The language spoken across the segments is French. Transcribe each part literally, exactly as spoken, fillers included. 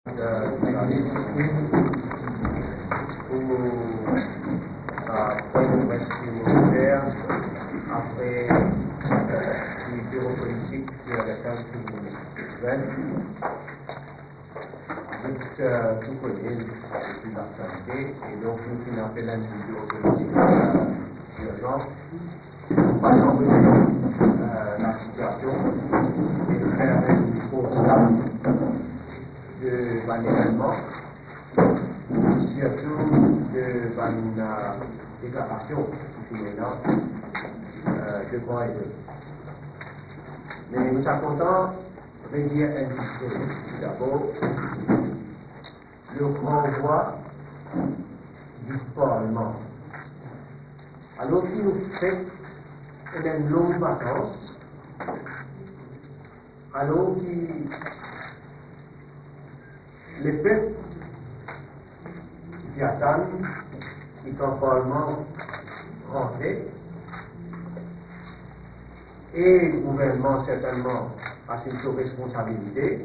jurnalis pour point de presse militaire après le bureau politique de la case nouvelle. Donc, euh, tout connaît depuis l'actualité et donc nous qui avons fait l'un du bureau politique d'urgence, nous passons euh, la situation et faire un constat de ban événement, surtout de ban euh, déclaration qui maintenant euh, de grand et de. Mais nous sommes contents de dire un petit peu. D'abord, le renvoi du Parlement. Alors qu'il nous fait une longue vacance, alors qu'il les peuples qui attendent, qui sont probablement rentrés, et le gouvernement certainement a ses responsabilités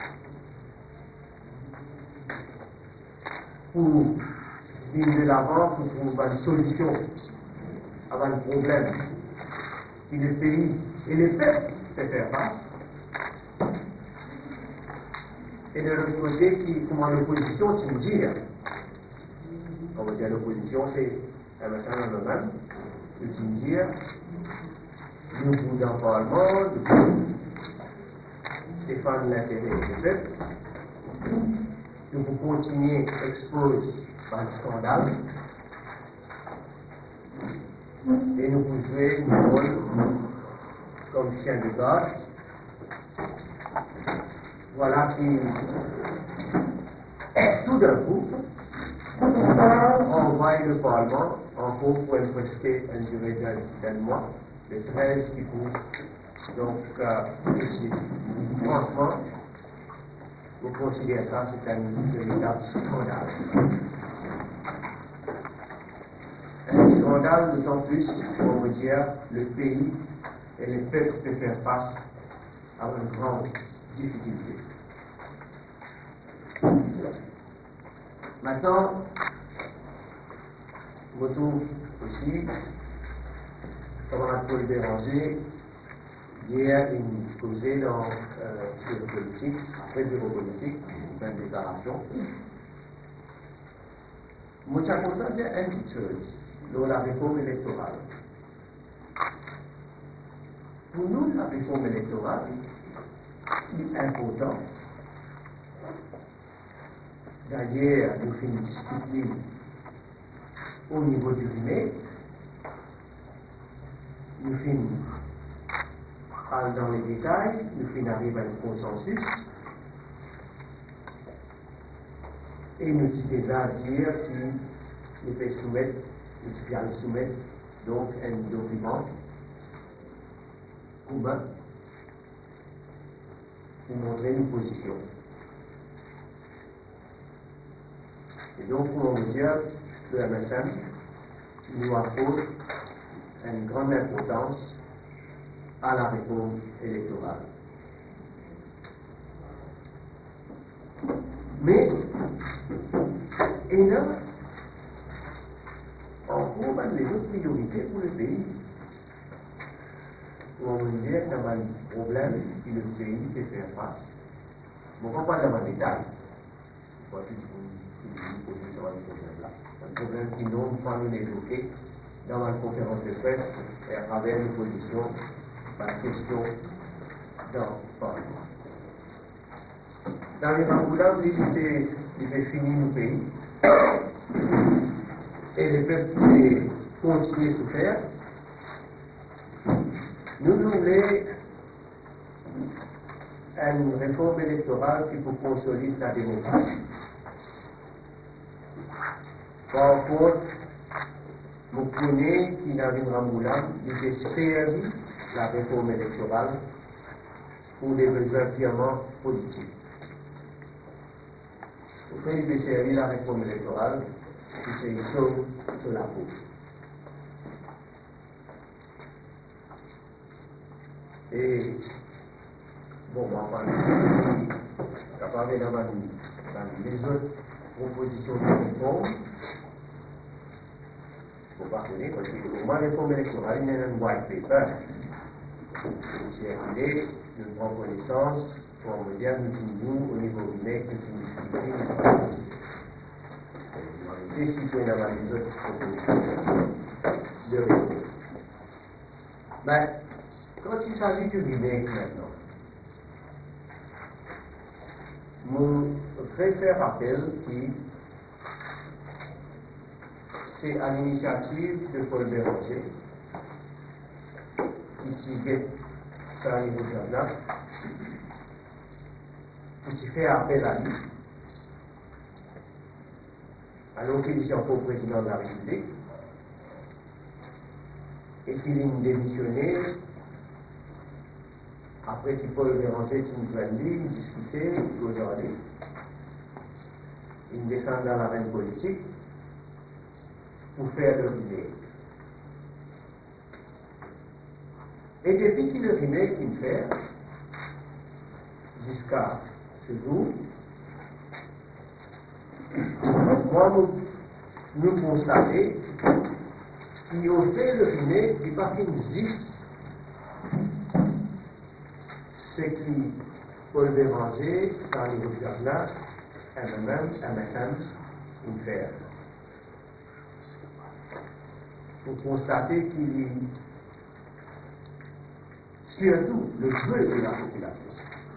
pour venir de l'avant pour trouver une solution à un problème qui le pays et les peuples peuvent faire face. Et de l'autre côté, qui, comment l'opposition, tu me dis, on va dire l'opposition, c'est un machin en même, tu me dis, nous vous dans le Parlement, nous défendre l'intérêt des peuples, nous vous continuer à exposer par le scandale, et nous vous jouer un rôle comme chien de garde. Voilà qui, tout d'un coup, envoie le Parlement en cours pour prester une durée d'un mois, de treize qui court. Donc, euh, ici, franchement, vous considérez ça, c'est un véritable scandale. Un scandale d'autant plus, on veut dire, le pays et les peuples peuvent faire face à une grande difficulté. Maintenant, je me trouve aussi, comme on a pu le déranger, hier, il causait dans euh, le bureau politique, après le bureau politique, une déclaration. Moi, je suis content de dire une petite chose, dans la réforme électorale. Pour nous, la réforme électorale est importante. D'ailleurs, nous faisons une discipline au niveau du remake. Nous faisons parler dans les détails, nous faisons arriver à un consensus. Et nous sommes déjà à dire que nous pouvons soumettre, nous pouvons soumettre donc un document commun pour montrer nos positions. Et donc, on veut dire que le M S M nous apporte une grande importance à la réforme électorale. Mais, il y a encore les autres priorités pour le pays. On veut dire qu'il y a un problème que le pays peut faire face. On ne va pas dans le détail. On va un problème qui n'ont pas nous évoqué dans la conférence de presse et à travers une position par question dans le Parlement. Dans les Ramboulans, il était fini nos pays et les peuples pouvaient continuer à souffrir. Nous voulons une réforme électorale qui peut consolider la démocratie. Par contre, vous connaissez qui dans une Ramboulan, il était servi la réforme électorale pour des besoins purement politiques. Pourquoi il était servi la réforme électorale, c'est une chose sur la peau. Et bon, on va parler capable d'avoir les autres propositions de réforme. Il ne faut pas connaître, parce que au moins la réforme électorale, il y a un white paper. Circulé, nous prenons connaissance, pour me dire, nous disons, au niveau du mec, nous discutons, et si vous pouvez avoir les autres propositions de réforme. Mais, quand il s'agit du remake maintenant, je préfère rappel qui c'est à l'initiative de Paul Béranger, qui guette ça à niveau là, qui fait appel à lui, alors qu'il est encore président de la République, et qu'il est démissionné. Après qu'il Paul Béranger qui nous a dit, il discutait, il aujourd'hui, il descend dans l'arène politique pour faire le remake. Et depuis qu'il le remake qu'il fait, jusqu'à ce jour, moi, nous, nous constatons qu'il a fait le remake, il pas qu'il existe ce qui Paul Béranger, dans les gouverneurs, M M M, M S M, une faire. Pour constater qu'il y surtout le jeu de la population.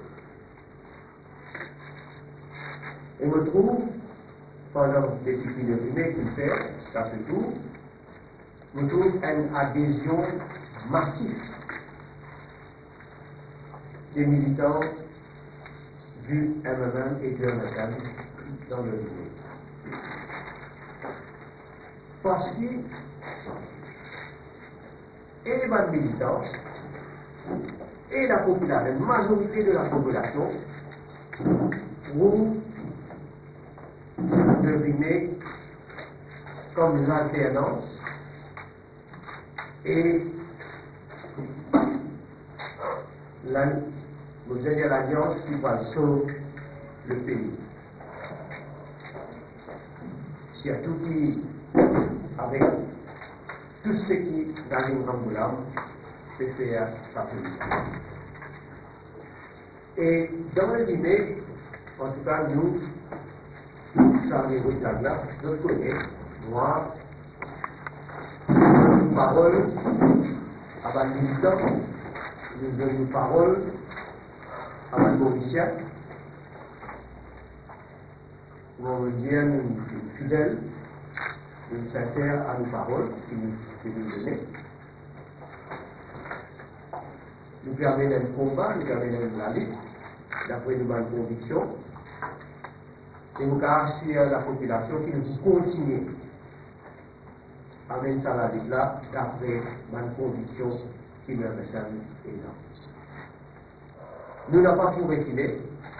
Et me trouve, pendant depuis qu'il le remake qu'il fait, jusqu'à ce jour, me trouve une adhésion massive des militants du M M M et du M S M dans le milieu. Parce que et les bandes militants et la population, la majorité de la population, trouvent le remake comme l'alternance et la vous avez l'alliance qui va sauver le pays. Surtout qui, avec tout ce qui, dans une Ramboulam, peut faire sa politique. Et dans le dîner, en tout cas, nous, Charles Rouitagla, je connais, moi, une parole à ma militante, nous donnons une parole à la Mauricien, où on veut dire une fidèle, une sincère à nos paroles qui nous, qui nous donnait. Nous permet d'un combat, nous permet d'un la lutte, d'après nos bonnes convictions, et nous assurer à la population qui nous continue à mener ça la lutte là, d'après bonnes convictions qui nous ressemblent et là. Nous n'avons pas pu reculer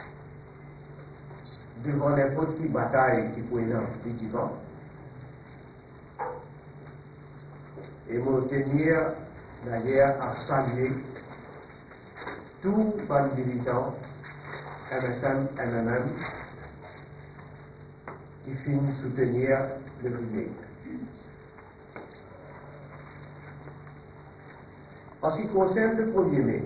devant n'importe quelle bataille qui pourrait être vivant. Et me tenir d'ailleurs à saluer tous les militants M S M, M M M qui finissent soutenir le remake. En ce qui concerne le premier mai,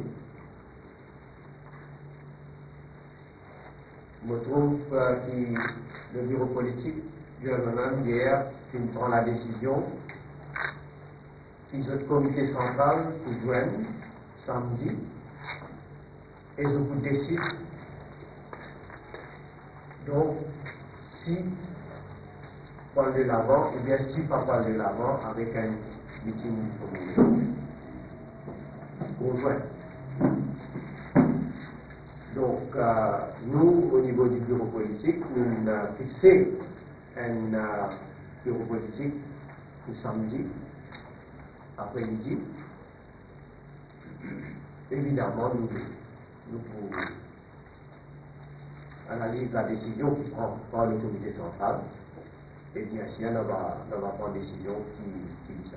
je trouve euh, que le bureau politique du M M M hier prend la décision qu'ils ont le comité central pour joindre samedi et je vous décide donc si parle de l'avant ou bien si pas parle de l'avant avec un meeting communal. Conjoint. Donc, euh, nous, au niveau du bureau politique, nous avons fixé un euh, bureau politique pour samedi, après-midi. Évidemment, nous, nous pouvons analyser la décision qui prend par le comité central, et bien sûr, on va, on va prendre une décision qui, qui dit ça.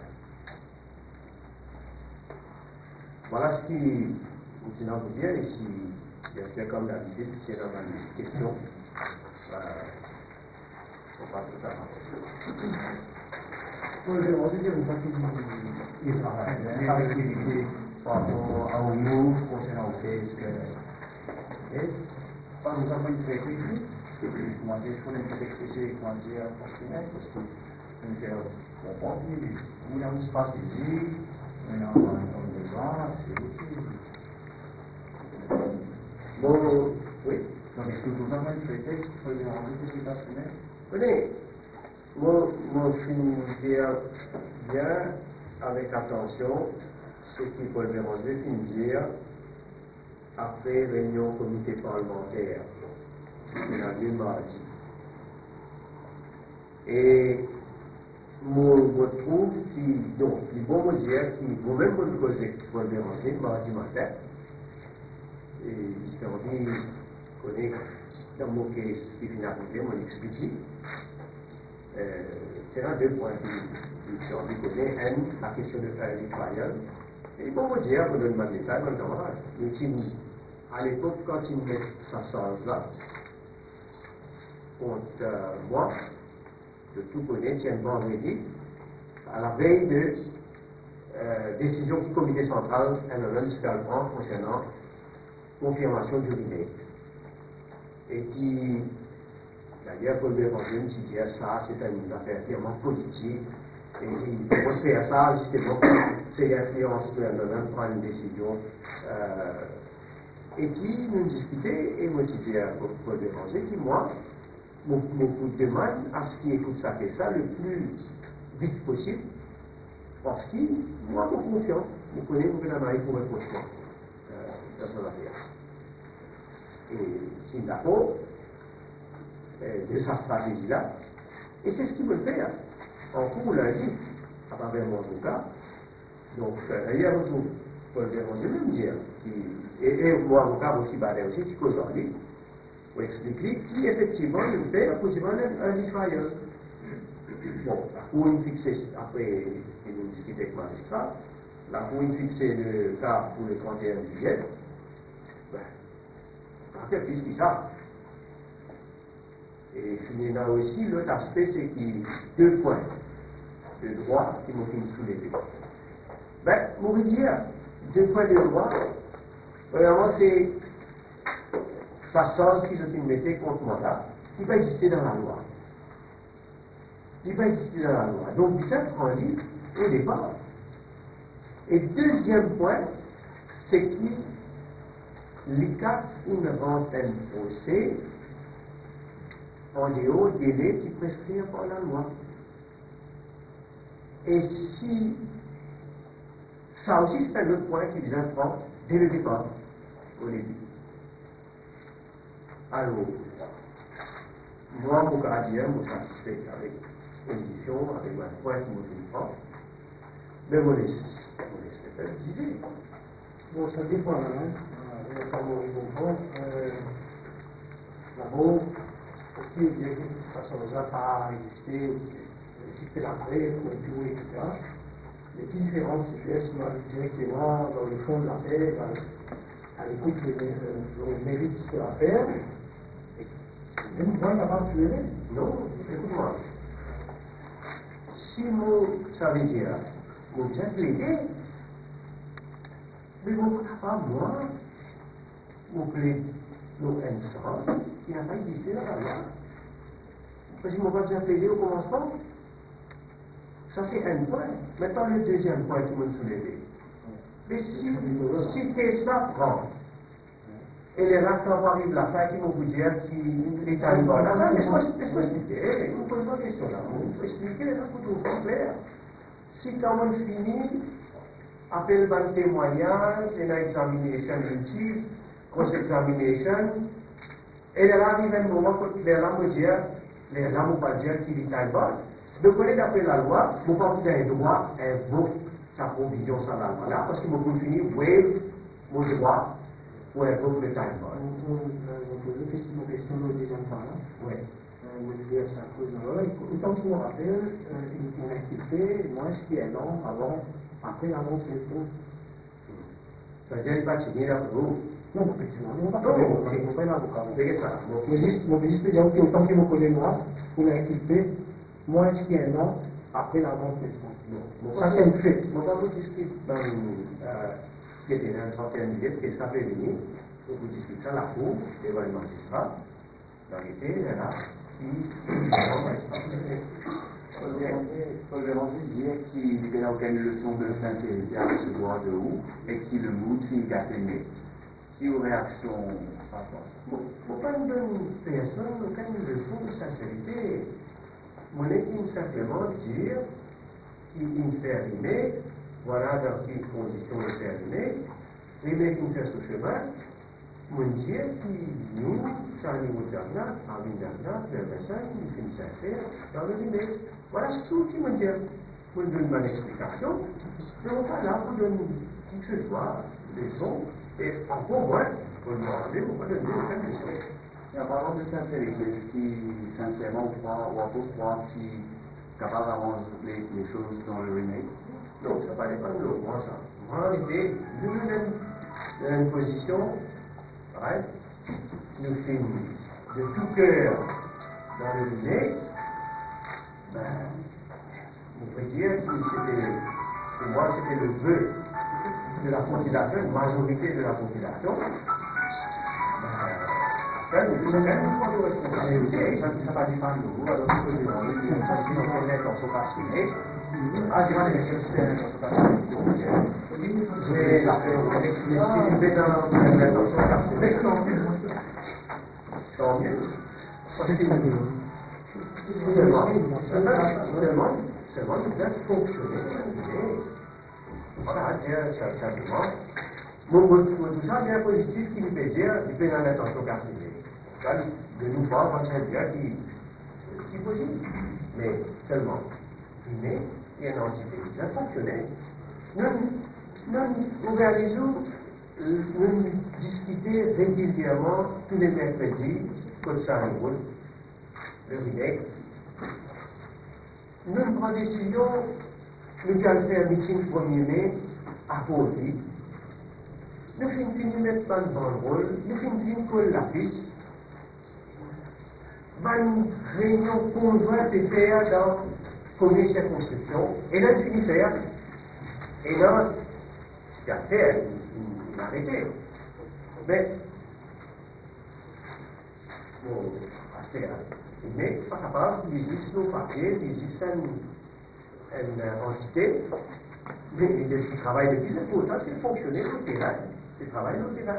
Voilà ce qui continue à vous dire, et si, bien sûr, comme d'habitude, c'est dans ma question. faut pas tout ça. Pour le demander, c'est une partie du travail, avec l'activité par rapport à un mot concernant le texte. Et par nous avons une traité ici, comment dire, je connais peut-être que c'est, comment dire, parce que nous faisons bon parti, nous avons un espace ici, nous avons un besoin, c'est aussi. Bon, oui. Donc, est-ce que nous avons une traité pour le demander qu'est-ce qui passe maintenant? Tenez, moi, moi, je dire bien, avec attention, ce qui peut me déranger, c'est dire, après réunion comité parlementaire, c'est la nuit mardi. Et moi, je trouve que, donc, les bons me dire, qui, moi-même, je me causais qui peut me déranger, mardi matin, et j'espère bien connaître dans mon cas qui vient d'arriver, moi l'expliquer. Euh, c'est un deux points qui sont envie de connaître. Un, la question de faire les trials. Et bon, vous dire, vous donnez ma détail, mon camarade. À l'époque, quand il met sa charge-là, contre euh, moi, de tout connaître, tiens vendredi, à la veille de euh, décision du comité central N M Super France concernant confirmation du remake. Et qui, d'ailleurs, Paul Béranger qui dit ça, c'est une affaire purement politique. Et il faut faire ça, justement, c'est l'influence de N M M prendre une décision. Euh, et qui nous discutait, et moi qui disais à Paul Béranger, qui, moi, mon coup de demande à ce qui écoute ça, fait ça le plus vite possible, parce que moi, je suis confiant, je connais mon gouvernement pour un prochainement dans son affaire. Et c'est d'accord de sa stratégie-là, et c'est ce qu'il veut faire en cours lundi, à travers mon avocat. Donc, d'ailleurs, je trouve, Paul Béranger même dire, qui, et, et mon avocat aussi, Badé aussi, qui cause en ligne, pour expliquer qui effectivement il fait positivement un Israël. Bon, la Cour a fixé, après nous discuter avec le magistrat, la Cour a fixé le cas pour le trente et un juillet. Ben, en fait, qu'est-ce qu'il ça? Et il y a aussi l'autre aspect, c'est qu'il y a deux points de droit qui m'ont fait soulever. Ben, pour vous dire, deux points de droit, vraiment, c'est sa charge qu'ils ont mettait contre moi là, il va exister dans la loi. Il va exister dans la loi. Donc, ça prend dit au départ. Et deuxième point, c'est qu'il l'I C A F une rente un procès en dehors des délais qui prescrivent par la loi. Et si ça aussi c'est un autre point qui vient prendre dès le départ, au début. Alors, moi, mon gardien, mon satisfait avec l'édition, avec ma foi qui me prend, mais mon esprit, disait. Bon, ça dépend, hein. Il n'y a pas mon niveau. D'abord, parce qu'il y a une façon de pas exister, exister la vraie, pour tout, et cetera. Les différentes situations directement dans le fond de l'affaire, à l'écoute du mérite de l'affaire. Même moi, capable de tuer. Non, écoute-moi. Si moi, ça veut dire, moi, j'ai plaidé, mais moi, pas moi, moi, plaide, nous, un sens qui n'a pas existé dans la loi. Parce que moi, pas déjà plaidé au commencement. Ça, c'est un point. Maintenant, le deuxième point qui me soulève. Mais si, si t'es ça prend, et les raccords arrivent la fin qui vont vous dire qu'il est à une bonne. Attends, laisse-moi expliquer. Vous posez une question là. Vous expliquer les autres pour tout clair. Si quand on finit, appelle ban témoignage, et la examination multiple, cross-examination, et là arrive un moment où les là me dire, les là me pas dire qu'il est à une bonne. Donc, on est d'après la loi, vous pas vous avez droit à invoquer sa provision sans la loi là, parce que vous pouvez finir, waive mon droit. Ou invoquer le time bomb. On pose une question au deuxième point. Oui. Vous dire ça cause de autant que je me rappelle, une activité, moi, ce qui est non, avant, après la montre de tout. Ça veut dire qu'il n'y a pas de signer là pour vous. Non, effectivement, on va pas Non, faire ok. on va pas un avocat. C'est ça. Bon. Mais juste, mon ministre, il y a autant que vous connaissez moi, vous l'avez équipé, moi, est-ce qu'il y a un an, après la vente Bon, ça, c'est un fait. Mon pas vous discute dans euh, qui était dans le trente-et-un juillet, qui est ça fait venir, pour vous discuter ça, la cour, devant le magistrat, dans l'été, il est là, qui, Paul Véranger disait qu'il n'a aucune leçon de sincérité à recevoir de où et qu'il le mood s'il a aimé. Si aux réactions par rapport à ça. Bon, pas une bonne personne, aucune leçon de sincérité. Mon équipe simplement dire qu'il me fait rimer, voilà dans quelles conditions il fait rimer, les mecs qui me fait ce chemin, mon dire que nous, ça niveau de Darna, à Vindarna, vers Versailles, nous finissons sincère dans le rimer. Voilà tout ce qui me dit. Je donne ma explication, mais on va là pour donner qui que ce soit, des sons, et encore moins, pour demander, pour pas donner aucune leçon. Et en parlant de sincérité, qui sincèrement croit ou à cause croire qu'il est capable d'arranger les, les choses dans le remake? Non, ça ne paraît pas de moi ça. En réalité, nous sommes dans une position, ouais, nous sommes de tout cœur dans le remake, ben, on peut dire que c'était, pour moi, c'était le vœu de la population, une majorité de la population. Ben, nous sommes quand même une fois de responsabilité, ça ne pas dépendre de vous, alors vous pouvez demander de nous faire une intention passionnée. Ah, je vais dire que c'est une intention passionnée. Mais si vous êtes dans une intention passionnée, tant mieux. C'était ça, Seulement, seulement, seulement, nous devons fonctionner. Voilà, dire simplement. Bon, tout ça, bien positif qui nous fait dire, il fait dans l'intention passionnée. De nous voir, on sait bien qui est possible. Mais seulement, il est, il y a une entité qui a fonctionné. Nous, nous, au Vernisou, nous discutons régulièrement tous les mercredis, comme ça, le remake. Nous prenons décision, nous allons faire un meeting premier mai à Pau-Ville. Nous finissons de mettre dans le banderole, nous finissons de coller la piste. Une réunion conjointe est faite dans la circonscription, et là, il finit de faire, et là, ce qu'il a fait, il a arrêté. Mais, bon, à faire, il n'est pas capable, il existe nos papiers, il existe une, une entité, mais il travaille depuis le temps, c'est fonctionner sur le terrain, c'est travailler sur le terrain.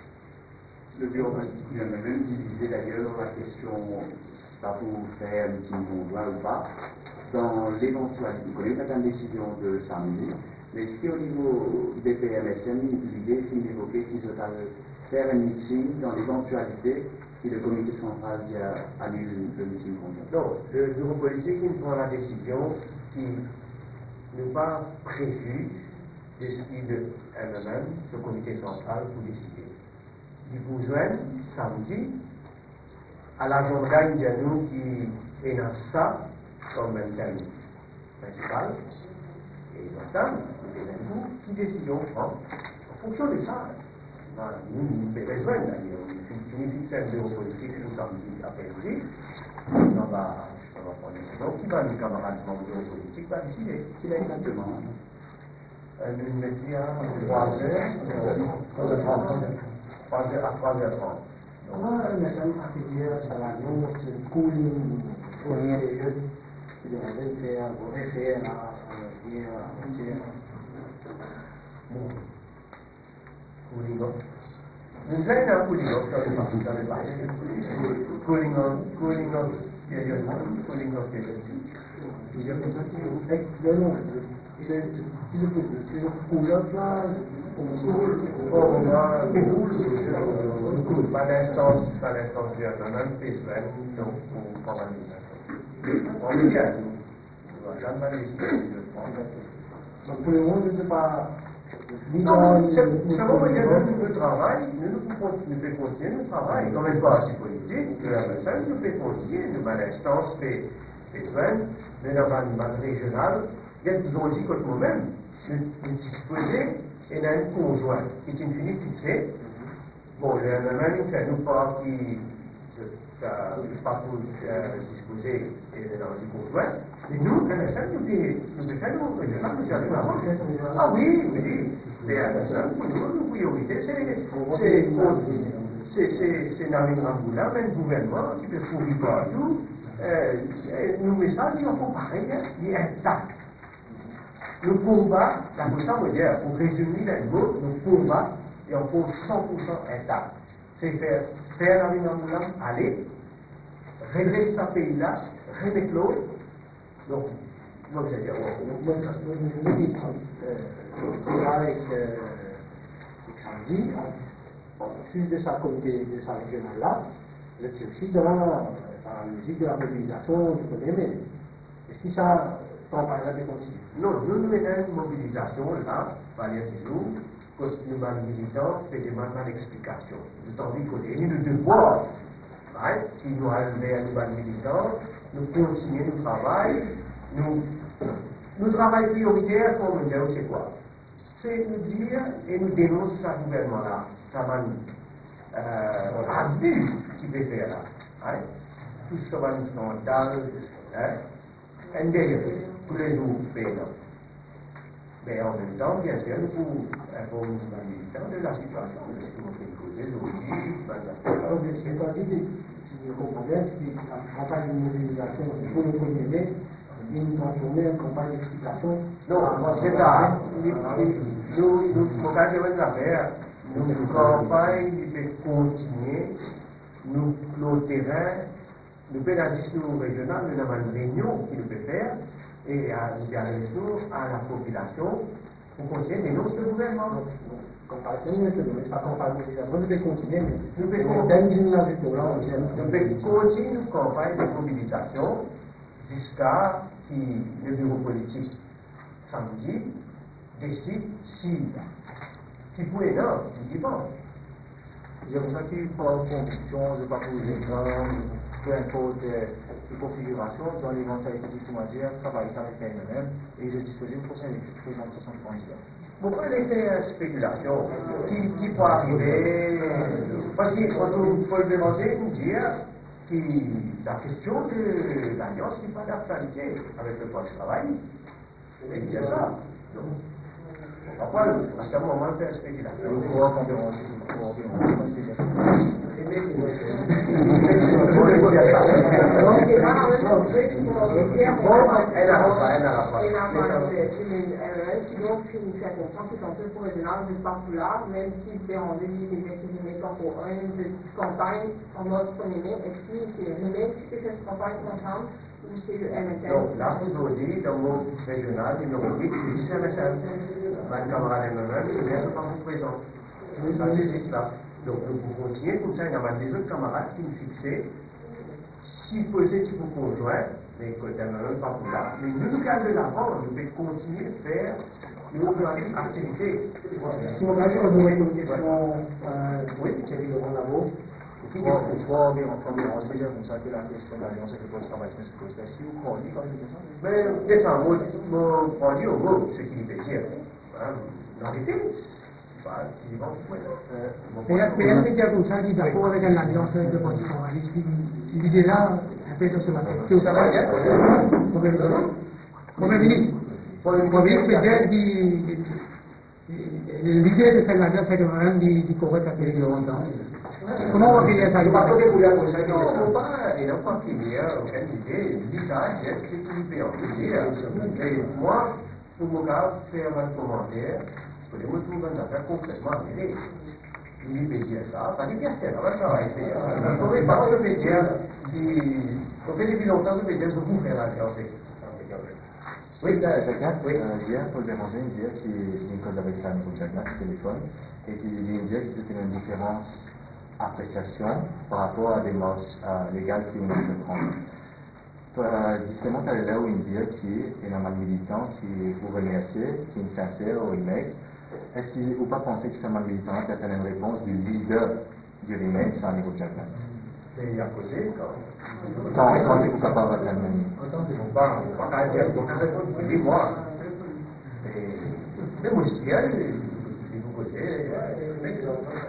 Le bureau politique lui a même divisé d'ailleurs la question, pas pour faire un petit conjoint ou pas, dans l'éventualité, vous connaissez pas une décision de samedi, mais si au niveau des P M S M, l'idée c'est d'évoquer qu'ils ont faire un meeting dans l'éventualité si le comité central annule le meeting conjoint. Non, le bureau politique il prend la décision qui n'est pas prévue de ce qui de M M M, le comité central, pour décider. Du besoin, samedi, à l'agenda indiano qui est dans ça, comme un thème principal, et maintenant, nous, qui décision prend en fonction de ça. Nous, nous avons besoin d'ailleurs, nous finissons un bureau politique le samedi après-midi, on va prendre une décision, qui va nous camarades membres du bureau politique va décider. Qu'il a exactement. Nous mettons à trois heures, trois heures à trois heures trente. Comment un message particulier à la langue, c'est cooling, fournir des jeux, c'est des référents, des référents, des référents. Bon. Cooling off. Nous avons un cooling off dans le parti, dans le parti. Cooling off, cooling off, période un, cooling off, période deux. Il y a des gens qui ont il est le cool-off là, on va cool, pas d'instance, pas d'instance gouvernementale, c'est vrai, donc on prend la décision. On est bien, on va jamais pas décider de prendre. Donc pour le moment, je ne sais pas. Non, c'est vraiment dire que le travail, nous pouvons continuer le travail. Comme une parti politique, ça nous fait continuer, nous avons l'instance fait besoin, mais dans une base régionale, il y a toujours dit que nous-mêmes, nous disposer et dans une conjointe qui est une finie fixée, Bon, le M M N, c'est nous pas qui ne pas pour disposer et dans le conjoint. Et nous, M S N, nous nous faisons régional, nous avons avant. Ah oui, oui, c'est M S N, pour nous, nos priorités, c'est Narim Ramboula, mais le gouvernement qui peut fournir partout. Nos messages, ils sont pareils, ils sont intacts. Le combat, la question veut dire, pour résumer les mots, le combat est encore cent pour cent intact. C'est faire, faire la Moula, aller, redresser ce pays-là, remettre l'autre. Donc, moi, je vais dire, moi, je me dis, avec Xandi, en plus de sa comité, de sa régionale-là, le aussi dans la musique de la mobilisation du premier mai. Et si ça, campagne-là de continuer. Non, nous nous mettons une mobilisation là, par les nous, que nous militants fait demande d'explication. Nous avons dit qu'on est le devoir, si nous arrivons à nous militants, nous continuons notre travail, nous, nous travail prioritaire, comme nous disons, c'est quoi? C'est nous dire et nous dénoncer ce gouvernement-là, ça va nous euh, abus qui peut faire là. Hein? Tout ça va nous scandale, hein? Et derrière, tous les jours, payants. Mais en même temps, bien sûr, nous pouvons informer les militants de la situation, de ce que nous faisons causer aujourd'hui. C'est pas dit, si je comprends bien, c'est la campagne de mobilisation pour le premier mai, une transformer en campagne d'explication. Non, c'est ça. Nous, nous, nous, affaires, nous, campagne peut continuer, nous, le terrain, nous pouvons assister au régional, nous avons une réunion qui nous peut faire, et à nous adresser à la population pour continuer de dénoncer le gouvernement. Comparaison, mais pas comparaison, nous devons continuer, mais nous devons continuer une campagne de mobilisation jusqu'à ce que le bureau politique samedi décide si, si vous êtes là, je dis pas. C'est pour ça qu'il faut une conviction, je ne vais pas vous exemple, peu importe les configurations, dans l'éventualité du tout dire, travailler ça avec M M M et je dispose une prochaine présentation de candidat. Pourquoi les faire spéculation qui, qui peut arriver? Parce qu'il faut le demander, nous dire que la question de l'alliance n'est pas d'actualité avec le poste de travail. C'est bien ça. Donc, pourquoi à ce moment on fait spéculation? Donc, il fait comprendre que c'est un peu pour les gens de partout là, même s'il fait en deux mille mettons pour une campagne en mode premier mai, est-ce que c'est lui-même qui fait cette campagne ensemble ou c'est le M S N? Donc, là, aujourd'hui, dans mon régional numéro huit, c'est juste M S N. Ma camarade M M M, il ne sont pas présents. Ça, c'est juste là. Donc, nous pouvons continuer, comme ça, il y a des autres camarades qui nous fixaient. S'ils posaient type conjoint, mais que M M M pas pour là, mais nous, nous gardons de l'avant, nous pouvons continuer de faire une autre activité. Si on a une question, oui, qui est le grand labo. Qui est pour voir, mais on se dire comme ça que la question de l'alliance avec le poste de travail se pose. Si vous croyez, quand même, mais, déjà, moi, on dit au mot ce qu'il veut dire. En réalité, Mais elle me dit comme ça, dit d'accord avec l'alliance avec le Parti travailliste, l'idée là, un peu dans ce matin. Que vous savez, Premier ministre, Premier ministre, l'idée de faire l'alliance avec le Parti di, di corretta per il Rwanda. Comment on va payer ça? Non, il n'a pas qu'il y a aucune idée. L'État, c'est ce qu'il peut dire. Et moi, pour mon cas, faire un commentaire, je peux me trouver dans un complètement arrivé. Il peut dire ça, ça dit bien c'est là, ça va être fait. On peut pas se dire, on fait depuis longtemps, on peut dire, je vous fais la science. Oui, Jacques, oui. Hier, Paul Béranger me disait qu'il y a une cause avec ça, au Jacques, au téléphone, et qu'il me disait que c'était une différence appréciation par rapport à des marches légales qui ont été prises. Justement, c'est là où il me dit qu'il y a un militant qui vous remercie, qui est sincère au remake. Est-ce qu'il ne faut pas penser que c'est un militant qui a une réponse du leader du remake sans niveau Jacques? Et il y a posé quand Quand quand êtes-vous capable de l'amener? Autant que mon père, mon père a dit, mon père a dit, moi. Mais moi aussi, il vous côté,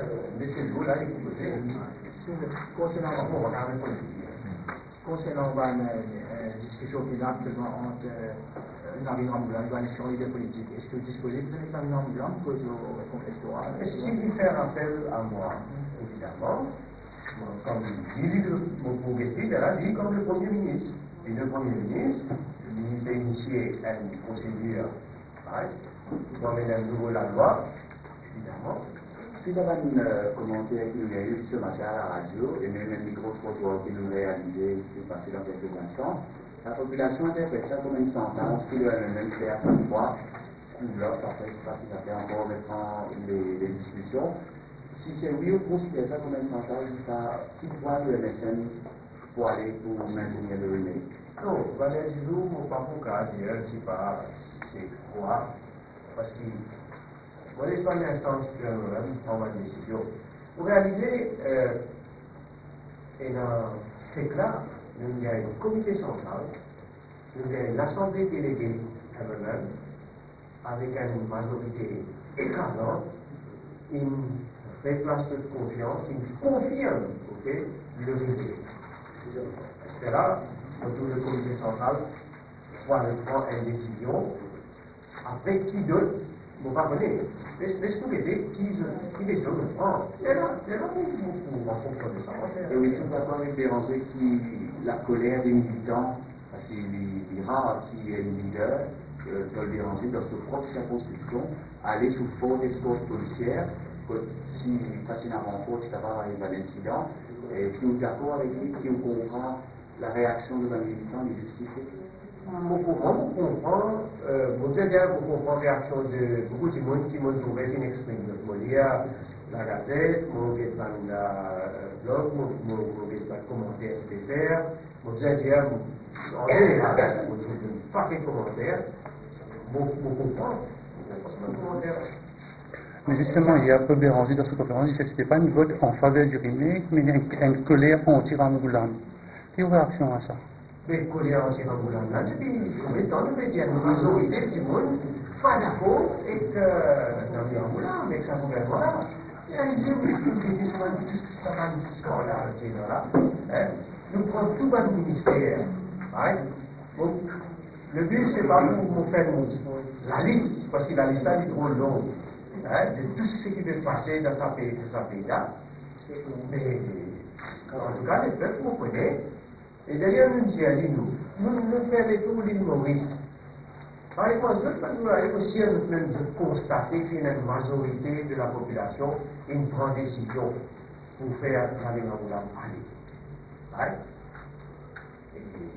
c'est nous là, exposé. Concernant On regarde le politique. concernant la discussion qui est actuellement entre Navin Rambulan et l'institution idée politique, est-ce que vous disposez de Navin Rambulan pour le réponse électorale? Et si vous faites appel à moi, évidemment, comme il dit mon progressiste, elle a dit comme le Premier ministre. Et le Premier ministre, il a initié une procédure, right, pour amener un nouveau la loi, évidemment. Suite à un euh, commentaire que nous avons eu ce matin à la radio et même un micro-trottoir que nous avons réalisé qui est passé dans quelques instants, la population interprète ça comme une sentence qui doit même faire chaque fois. Là, ça fait, ça fait encore maintenant les, les discussions. Si c'est oui, on considère ça comme une sentence jusqu'à petite voie de M S N pour aller pour maintenir le remake. Non, Valérie Didou, mon parcours cas dire c'est pas c'est quoi, parce que moi, les premières instances que nous prendre une décision. Pour réaliser, euh, et dans ces cas, nous avons un comité central, nous avons l'Assemblée déléguée elle-même, avec une majorité écrasante, une vraie place de confiance, une confirme, ok, le vérité. C'est là, autour du comité central, pour aller prendre une décision, après qui d'autre, vous ne pouvez pas. Laisse nous aider qui décide de prendre. C'est là, c'est là pour en fonction de ça. Et oui, je suis d'accord avec Béranger qui, la colère des militants, parce qu'il est rare qui est un leader, euh, Paul Béranger, dans sa propre circonscription, aller sous forte escorte policière, si face à une rencontre, ça va arriver à l'incident, et qui est d'accord avec lui, qui comprend la réaction de la militant et justifiée. Vous comprenez, vous comprenez, vous devez vous comprendre la réaction de beaucoup de monde qui m'ont trouvé une expression. Moi, il y a la gazette, mon guide dans le blog, mon guide dans le commentaire T F R, mon dire, en général, vous trouvez un paquet de commentaires, vous comprenez, vous commentaire. Mais justement, il y a Paul Béranger dans cette conférence, il dit que ce n'était pas une vote en faveur du remake, mais une, une colère anti-Rambulan. Quelle réaction à ça? Mais colère anti-Rambulan, là, depuis combien de temps nous médias, une majorité du monde, pas d'accord avec Navin Rambulan, avec sa gouvernement-là. Il a dit, oui, ça va un scandale, là. Nous prenons tout le ministère. Donc, le but, c'est pas pour faire la liste, parce que la liste est trop longue. Hein, de tout ce qui peut passer dans sa pays, dans sa pays-là. Mais, en tout cas, les peuples comprennent. Et d'ailleurs, nous disons, nous, nous, nous faisons tout l'île Maurice. Par exemple, nous avons aussi de constater qu'il y a une majorité de la population qui prend décision pour faire Navin Rambulan aller. Right? Et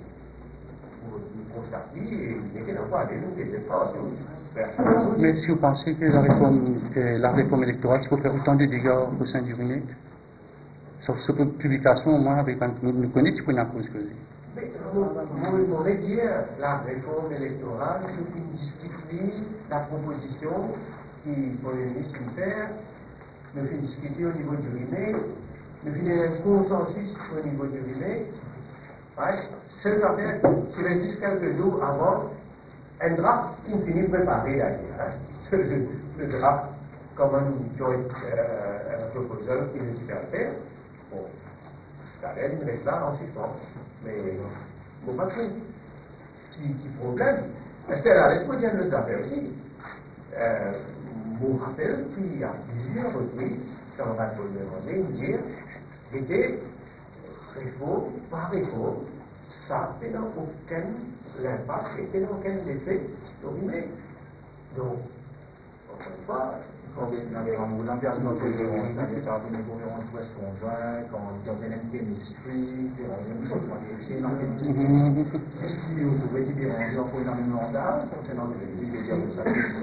pour constater, il n'y a pas aller, nous ne devons pas. Mais si vous pensez que la réforme, euh, la réforme électorale, il faut faire autant de dégâts au sein du remake, sauf cette publication, au moins, avec un, nous connaissons pour une cause que mais vous voulez dire la réforme électorale, c'est une discuter la proposition qui, pour le ministre faire, nous fait discuter au niveau du remake, nous fait un consensus au niveau du remake. Right? Cette affaire, c'est juste quelques jours avant, un draft qui finit préparé d'ailleurs. Hein? Le draft, comme un joint euh, proposal qui est super fait. Bon, ça a une reste là en suspens. Mais, il ne faut pas que petit problème. C'est la responsabilité de l'affaire aussi. Euh, je me rappelle qu'il y a plusieurs reprises, quand on a demandé, me dire, c'était réforme par réforme. Ça n'a aucun impact, ça n'a aucun effet dominé. Donc, encore une fois, quand Navin Rambulan perd notre président, c'est un peu une conférence ouest conjoint, quand il y a une chemistry, c'est une chemistry. Est-ce que vous pouvez dire encore une amie mandat concernant le pays de dire ça?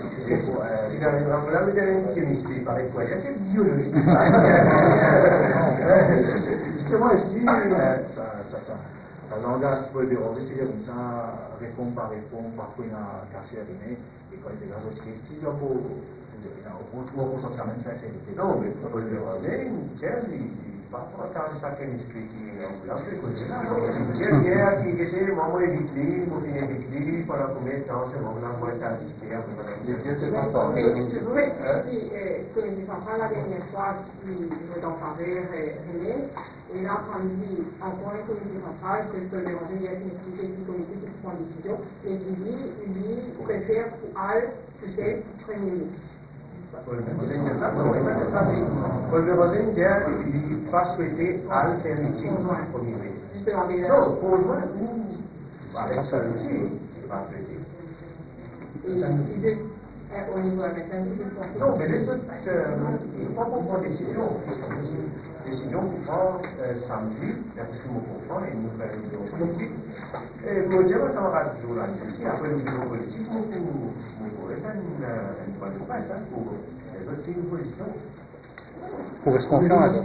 Navin Rambulan, il y a une chemistry, par exemple, c'est biologique. Justement, est-ce que ça, ça, ça, ça langage Paul Béranger, c'est-à-dire comme ça, réforme par réforme, parfois il y a un quartier à donner, et quand il y a des choses qui sont pour. Non, mais Paul Béranger, il pas partager sa chemistry qui est en blanc, c'est côté là. J'ai bien qui était, moi, moi, évite-les, moi, je évite-les, pendant combien de temps, c'est mon blanc, moi, t'as discuté, après, madame. Les vieux, c'est content. Mais je voudrais aussi, euh, Comité central, la dernière fois, qui vote en faveur, René, et là, quand il dit encore un comité central, que le déranger, il y a une expliqué du comité qui prend une décision, mais il dit, il dit, préfère pour Al que c'est premier ministre. Paul Verhoeven, ça, non, il m'a dit ça, Paul Verhoeven, il n'a pas souhaité Al faire meeting premier ministre. Justement, mais Non, conjoint ou avec sa meeting, il n'a pas souhaité. et il dit, au niveau américain, il dit, Non, mais les autres, il ne faut pas qu'on prenne des décisions. Décision qu'on prend euh, samedi, parce que nous comprenons et nous faisons une vidéo politique. Et pour dire, ça va être toujours là, après une vidéo politique, nous pourrons faire une bonne presse pour les autres qui nous positionnent. Pour rester confiant alors.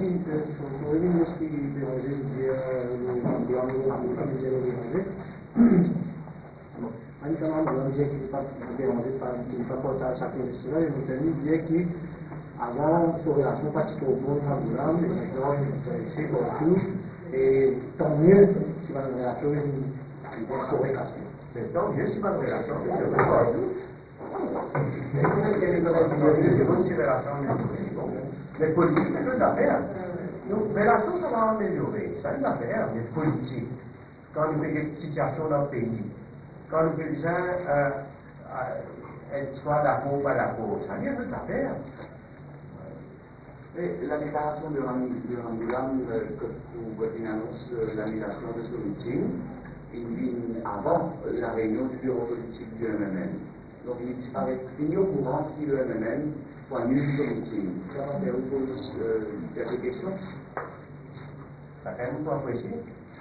Manifestement, on dit qu'il n'est pas dérangé par qu'il n'est pas porté à chaque investisseur, et nous dit qu'il avant, sur relation pratique au bon Hamoulam, les gens sont intéressés partout, et tant mieux si ma relation est une corrélation. Mais tant mieux si ma relation est une corrélation. Mais il y a des relations mais politiques, c'est deux affaires. Donc, relation, ça va améliorer. Ça, c'est une affaire, mais politique. Quand nous faisons une situation dans le pays, quand nous faisons euh, euh, être soit d'accord ou pas d'accord, ça vient de deux affaires. Et la déclaration de Ramboulam, euh, que vous annonce euh, l'annulation de ce meeting, il vient avant euh, la réunion du bureau politique du M M N. Donc il disparaît, il est au courant si le M M N faut annuler ce meeting. Ça va faire vous pose euh, quelques questions. Ça quand même pas apprécié.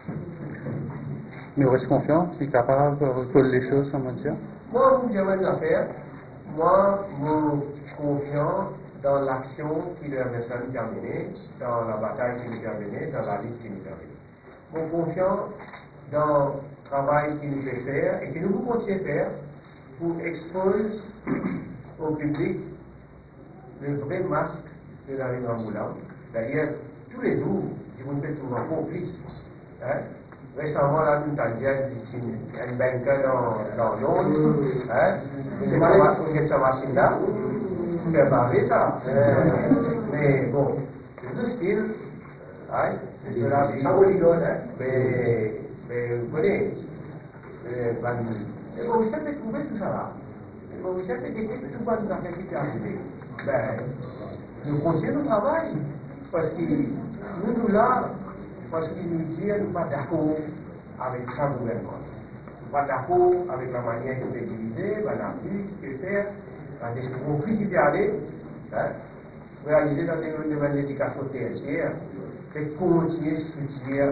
Mais on reste confiant, il est capable de recoller les choses, comment dire. Moi, vous dites une affaire, moi, je suis confiant dans l'action qui est terminée, dans la bataille qui est terminée, dans la lutte qui est terminée. Je suis confiant dans le travail qu'il nous fait faire et que nous continuons à faire pour exposer au public le vrai masque de la rue ambulante. D'ailleurs, tous les jours, je vous fais souvent complice. Hein? Récemment, là, nous avons dit une banque dans, dans Londres. Hein? C'est pas sa machine-là. C'est barré ça. Euh, mais bon, c'est le style. Hein? C'est cela, c'est ça, hein? Mais, mais vous connaissez. Euh, Et bon, vous savez trouver tout ça là. Et bon, vous savez que tout va nous affaires qui est arrivé. Ben, nous continuons le travail. Parce que nous, nous là, parce qu'il nous dit, nous ne sommes pas d'accord avec ça gouvernement. Nous ne sommes pas d'accord avec la manière qu'il est divisé, la Afrique, qu'il fait, dans des conflits qui est allé, hein, réalisé dans des domaines d'éducation tertiaire, et continuer à structurer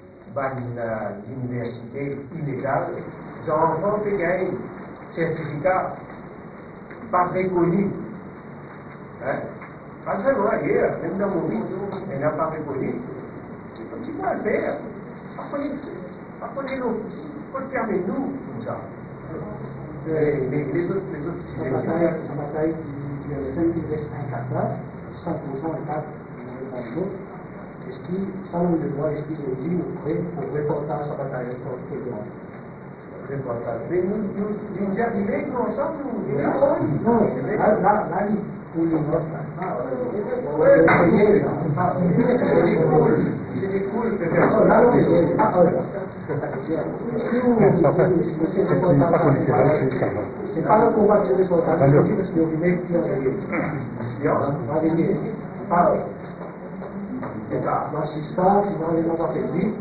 l'université illégale. Les enfants qui gagnent un certificat pas très connu. Hein? Pas seulement hier, même dans mon vie, elle n'a pas reconnu. Tu peux le faire. Apprenez-nous. Il faut le faire avec nous, tout ça. Mais, mais les autres, les autres, c'est une bataille, c'est une bataille qui est le seul qui reste incassable, cent pour cent intact dans les autres. Est-ce qu'il, sans le droit, est-ce qu'il est dit, pour reporter sa bataille contre le droit? Mais nous, nous, nous y arrivons, nous ensemble, nous. Non, là, là, là, pour les autres. Oui, c'est des cools que personne n'a fait. C'est pas le combat de les soldats, c'est parce que vous venez qui ont C'est ça. L'assistance, ils ont les gens affaiblis.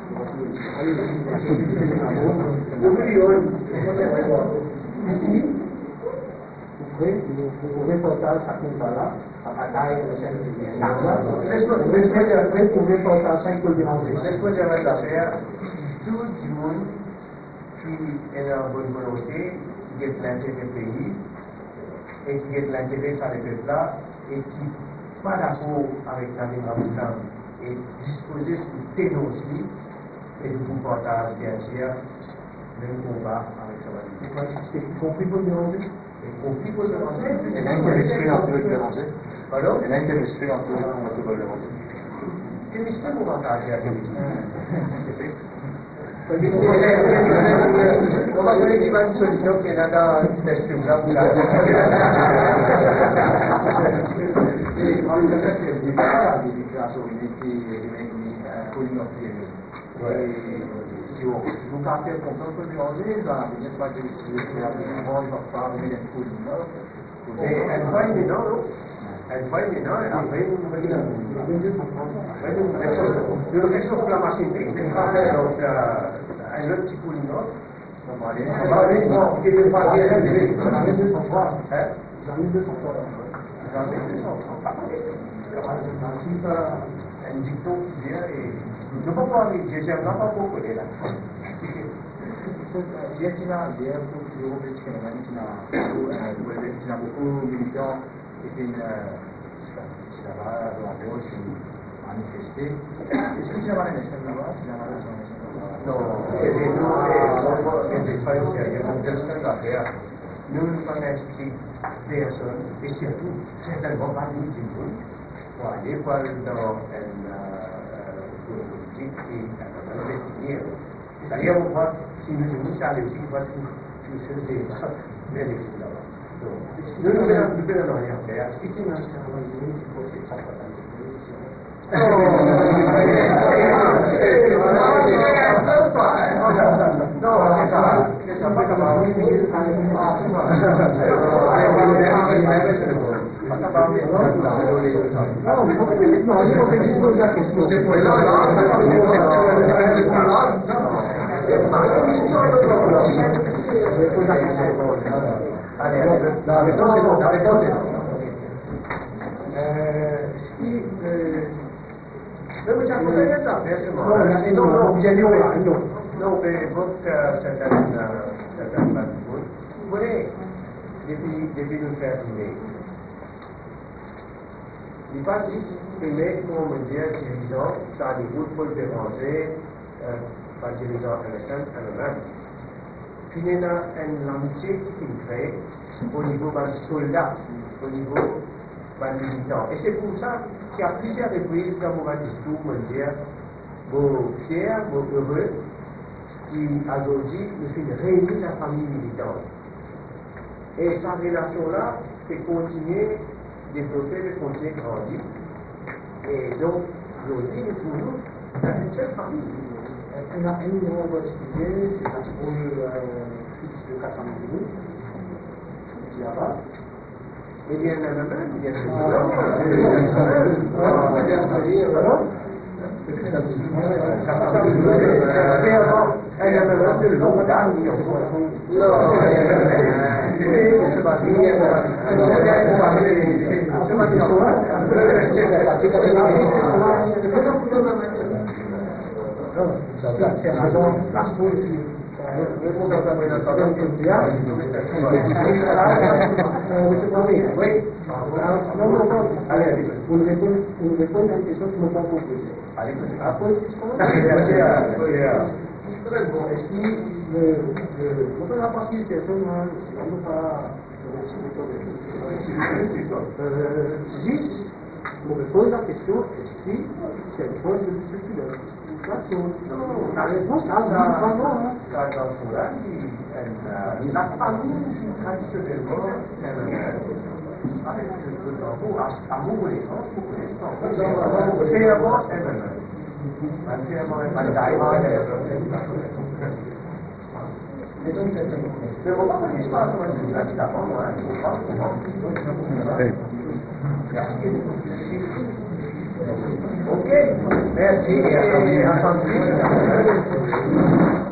Vous pouvez porter sa combat-là, sa bataille, laisse-moi porter ça, il peut le déranger. Laisse-moi dire une affaire. Tout le monde qui est en bonne volonté, qui est l'intérêt du pays, et qui est l'intérêt sur les peuples-là, et qui n'est pas d'accord avec la démocratie, et disposé pour dénoncer, et de vous partager, bien sûr, même combat avec sa C'est compris pour le déranger? Et compris pour le déranger. Il y a un chemistry entre eux le déranger. Pardon? Il y a un chemistry entre eux pour le déranger. chemistry bukan saja chemistry. Orang boleh dibantu solution yang ada test juga bukan. Jadi kalau kita lihat di mana di creativity, di coding of theory. Si vous partez pour un peu mélanger, ben, il n'y a pas de créativement, il va pas remettre un coding là. And finally, no, and finally, no, and when when you look at the machine, they have un autre petit cooling off. On va aller. On va aller. Bon, qui est pas bien. J'en ai deux cent trois. Hein? J'en ai deux cent trois. J'en ai deux cent trois. Un dicton qui vient et ne peut pas aller. J'ai un enfant pour coller là. Dia China, dia tu Europe China, China, China beaucoup militant et puis China va dans la gauche manifester. Est-ce que China va aller là-bas? China va aller No, e no, e di fare serie, non c'è stata vera. Non fanesti adesso, e se tu sei dal governo di Giù, quale quando è saya membuat sini ini cari sini buat tujuh sih, dari sudah. Dulu saya dulu namanya kayak speaking nanti sama ini proses apa tadi. Noi facciamo delle tappe, no, no, bisogna ora, no, no, per votre certain certain vous voulez depuis depuis nous faire aimer. Il passe aimer pour me dire dirigeant, ça a des routes pour le déranger, par dirigeant américain à l'Allemagne. Puis il y a une amitié qui se crée au niveau des soldats, au niveau des militants. Et c'est pour ça qu'il y a plusieurs reprises dans mon discours, me dire, vos fiers, vos heureux, qui aujourd'hui nous sommes réunis la famille militante. Et cette relation-là fait continuer, développer, fait continuer grandir. Et donc, aujourd'hui, nous toujours dans une seule famille. On a un numéro de sujet, c'est un rôle fixe de quatre cent mille. Il y a pas. Eh bien, la même, il y a Pour nous répondre à une question qui ne m'a pas compris. Allez, après, bon, est-ce que on peut la partie des personnes, on ne peut pas juste, on me pose la question, est-ce que c'est une bonne spéculation? Non, la réponse, là, vraiment, la famille traditionnellement, avec le tambour, à mon connaissance, mon connaissance, c'est avant, c'est maintenant. C'est avant, mais on va pas dire ça, on va dire ça, c'est avant, moi, il faut pas, ok, merci, et à